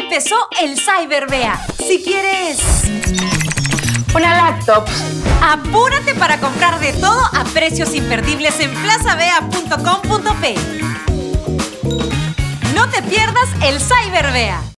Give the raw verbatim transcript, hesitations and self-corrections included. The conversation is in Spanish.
Empezó el Cyberbea. Si quieres una laptop, apúrate para comprar de todo a precios imperdibles en plaza bea punto com punto pe. No te pierdas el Cyberbea.